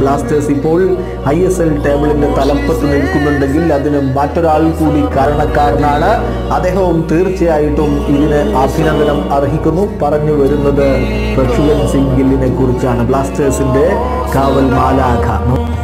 Blasters ഇപ്പോൾ ISL ടേബിളിന്റെ തലപ്പത്ത് നിൽക്കുന്നുണ്ടെങ്കിൽ അതിന് മറ്റൊരാൾ കൂടി കാരണക്കാരനാണ്. അദ്ദേഹവും തീർച്ചയായിട്ടും ഇതിന് അഭിനന്ദനം അർഹിക്കുന്നു. പറഞ്ഞു വരുന്നത് പ്രഭ്സുഖൻ സിംഗ് ഗില്ലിനെ കുറിച്ചാണ്, ബ്ലാസ്റ്റേഴ്സിന്റെ കാവൽ മാലാഖ.